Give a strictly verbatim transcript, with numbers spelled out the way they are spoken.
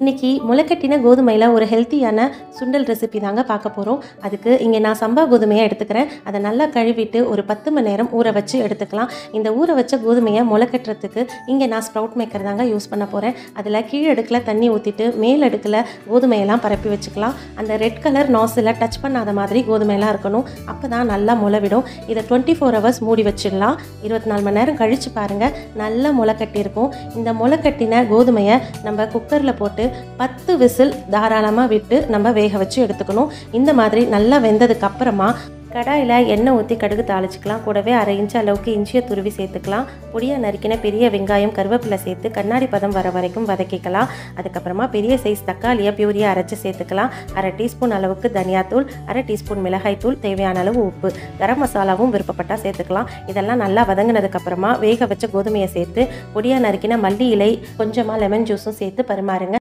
இன்றைக்கி முளைக்கட்டின கோதுமையில் ஒரு ஹெல்த்தியான சுண்டல் ரெசிபி தாங்க பார்க்க போகிறோம். அதுக்கு இங்கே நான் சம்பா கோதுமையாக எடுத்துக்கிறேன். அதை நல்லா கழுவிட்டு ஒரு பத்து மணி நேரம் ஊற வச்சு எடுத்துக்கலாம். இந்த ஊற வச்ச கோதுமையை முளைக்கட்டுறதுக்கு இங்கே நான் ஸ்ப்ரவுட் மேக்கர் தாங்க யூஸ் பண்ண போகிறேன். அதில் கீழ் அடுக்கில் தண்ணி ஊற்றிட்டு மேல் அடுக்கில் கோதுமையெல்லாம் பரப்பி வச்சுக்கலாம். அந்த ரெட் கலர் நாஸில் டச் பண்ணாத மாதிரி கோதுமையெல்லாம் இருக்கணும். அப்போ தான் நல்லா முளைவிடும். இதை டுவெண்ட்டி ஃபோர் ஹவர்ஸ் மூடி வச்சிடலாம். இருபத்தி நாலு மணி நேரம் கழித்து பாருங்கள், நல்லா முளைக்கட்டியிருக்கும். இந்த முளைக்கட்டின கோதுமையை நம்ம குக்கரில் போட்டு பத்து விசில் தாராளமாக விட்டு நம்ம வேக வச்சு எடுத்துக்கணும். இந்த மாதிரி நல்லா வெந்ததுக்கு அப்புறமா கடாயில் எண்ணெய் ஊற்றி கடுகு தாளிச்சிக்கலாம். கூடவே அரை இன்ச்சு அளவுக்கு இஞ்சியை துருவி சேர்த்துக்கலாம். பொடியாக நறுக்கின பெரிய வெங்காயம் கருவேப்பிலை சேர்த்து கண்ணாடி பதம் வர வரைக்கும் வதக்கிக்கலாம். அதுக்கப்புறமா பெரிய சைஸ் தக்காளியை பியூரியாக அரைச்சி சேர்த்துக்கலாம். அரை டீஸ்பூன் அளவுக்கு தனியாத்தூள், அரை டீஸ்பூன் மிளகாய்த்தூள், தேவையான அளவு உப்பு, கரம் மசாலாவும் விருப்பப்பட்டால் சேர்த்துக்கலாம். இதெல்லாம் நல்லா வதங்கினதுக்கப்புறமா வேக வச்ச கோதுமையை சேர்த்து பொடியாக நறுக்கின மல்லி இலை, கொஞ்சமாக லெமன் ஜூஸும் சேர்த்து பரிமாறுங்க.